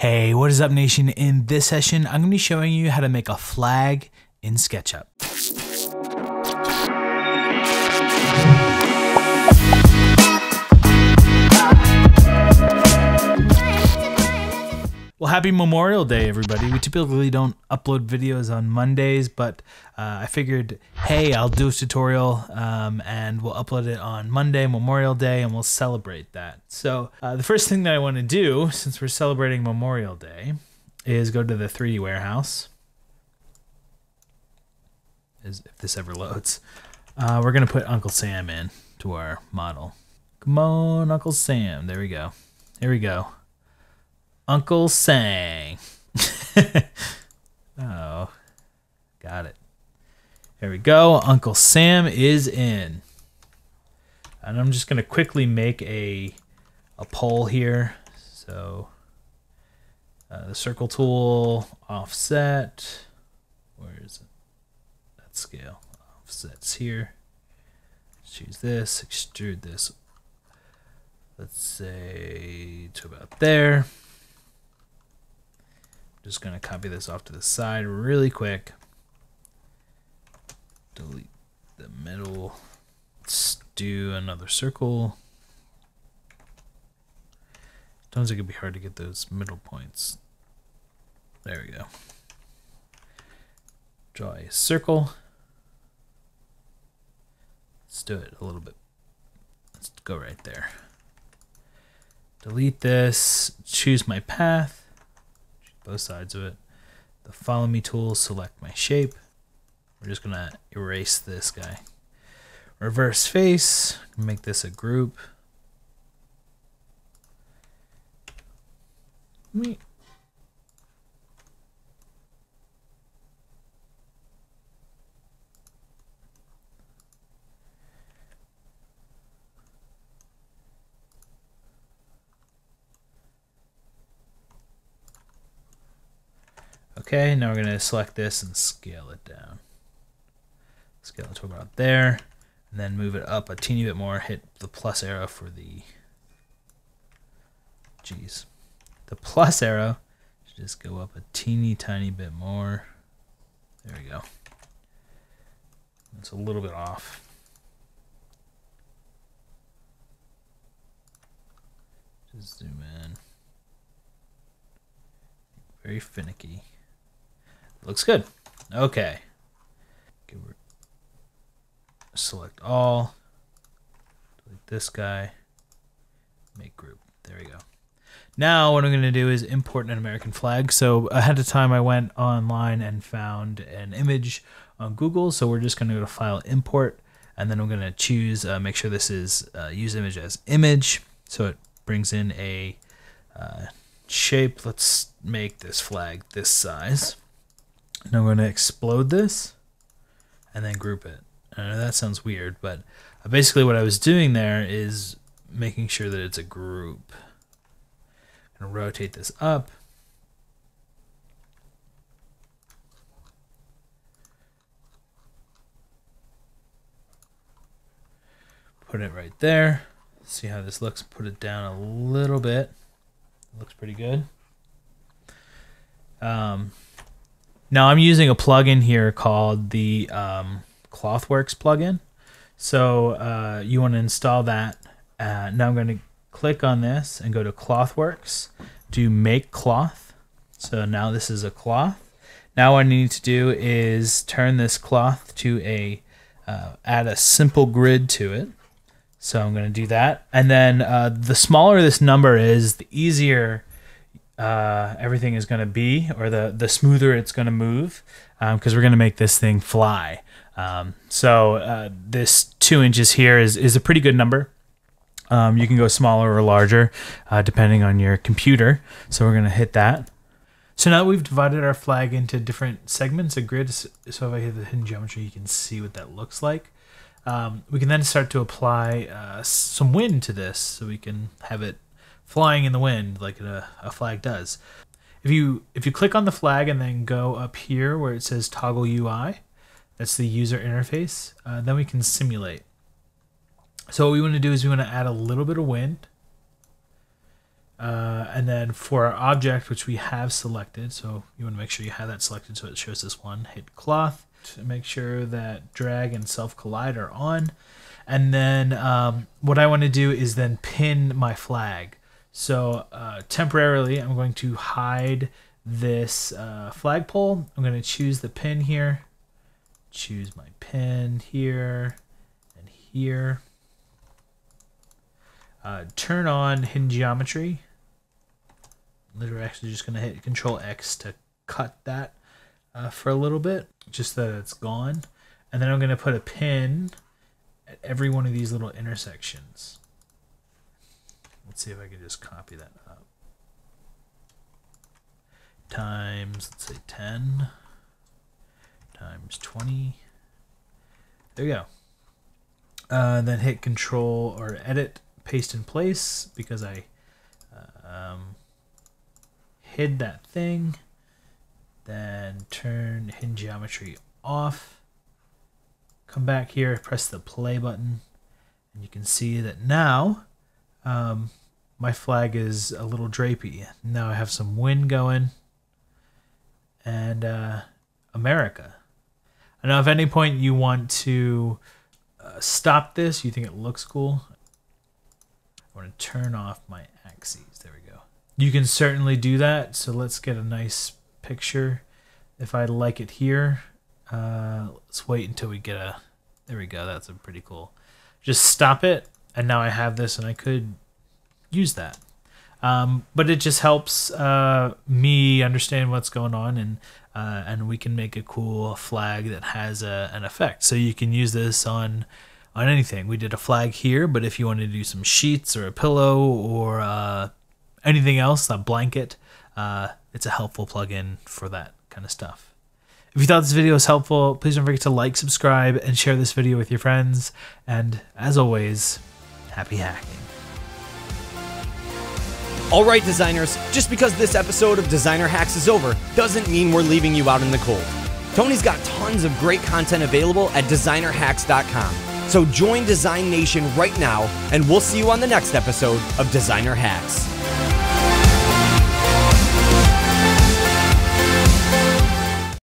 Hey, what is up, nation? In this session, I'm going to be showing you how to make a flag in Sketchup. Well, happy Memorial Day, everybody. We typically don't upload videos on Mondays, but I figured, hey, I'll do a tutorial and we'll upload it on Monday, Memorial Day, and we'll celebrate that. So the first thing that I want to do, since we're celebrating Memorial Day, is go to the 3D warehouse. If this ever loads. We're going to put Uncle Sam in to our model. Come on, Uncle Sam. There we go. Here we go. Uncle Sang. Oh, got it. There we go. Uncle Sam is in. And I'm just going to quickly make a pole here. So the circle tool, offset. Where is it? That scale. Offsets here. Choose this, extrude this. Let's say to about there. Just going to copy this off to the side really quick. Delete the middle. Let's do another circle. Sometimes it can be hard to get those middle points. There we go. Draw a circle. Let's do it a little bit. Let's go right there. Delete this. Choose my path. Both sides of it. The follow me tool, select my shape. We're just gonna erase this guy. Reverse face, make this a group. Okay, now we're going to select this and scale it down. Scale it to about there, and then move it up a teeny bit more. Hit the plus arrow for the... The plus arrow should just go up a teeny tiny bit more. There we go. It's a little bit off. Just zoom in. Very finicky. Looks good. Okay. Select all. Delete this guy. Make group. There we go. Now what I'm going to do is import an American flag. So ahead of time I went online and found an image on Google. So we're just going to go to File, Import, and then I'm going to choose, make sure this is use image as image. So it brings in a shape. Let's make this flag this size. Now I'm going to explode this and then group it. I know that sounds weird, but basically what I was doing there is making sure that it's a group. I'm going to rotate this up. Put it right there. See how this looks. Put it down a little bit. It looks pretty good. Now I'm using a plugin here called the clothworks plugin. So you want to install that. Now I'm going to click on this and go to clothworks, do make cloth. So now this is a cloth. Now what I need to do is turn this cloth to a, add a simple grid to it. So I'm going to do that. And then the smaller this number is, the easier everything is going to be, or the smoother it's going to move, because we're going to make this thing fly. So this 2 inches here is a pretty good number. You can go smaller or larger depending on your computer. So we're going to hit that. So now that we've divided our flag into different segments, a grid, so if I hit the hidden geometry, you can see what that looks like. We can then start to apply some wind to this, so we can have it flying in the wind like a flag does. If you click on the flag and then go up here where it says toggle UI, that's the user interface, then we can simulate. So what we want to do is we want to add a little bit of wind, And then for our object, which we have selected, so you want to make sure you have that selected so it shows this one, hit cloth to make sure that drag and self collide are on. And then what I want to do is then pin my flag. So temporarily, I'm going to hide this flagpole. I'm going to choose the pin here, choose my pin here and here. Turn on hidden geometry. Literally actually just going to hit Control X to cut that for a little bit, just so that it's gone. And then I'm going to put a pin at every one of these little intersections. Let's see if I can just copy that up. Times, let's say 10 times 20. There you go. Then hit Control or Edit, paste in place, because I hid that thing. Then turn hidden geometry off. Come back here, press the play button, and you can see that now my flag is a little drapey. Now I have some wind going, and America. I know if at any point you want to stop this, you think it looks cool, I want to turn off my axes. There we go. You can certainly do that, so let's get a nice picture. If I like it here, let's wait until we get a, there we go, that's a pretty cool. Just stop it, and now I have this, and I could use that. But it just helps me understand what's going on, and we can make a cool flag that has an effect. So you can use this on anything. We did a flag here, but if you want to do some sheets or a pillow or anything else, a blanket, it's a helpful plugin for that kind of stuff. If you thought this video was helpful, please don't forget to like, subscribe, and share this video with your friends. And as always, happy hacking. Alright designers, just because this episode of Designer Hacks is over doesn't mean we're leaving you out in the cold. Tony's got tons of great content available at designerhacks.com. So join Design Nation right now, and we'll see you on the next episode of Designer Hacks.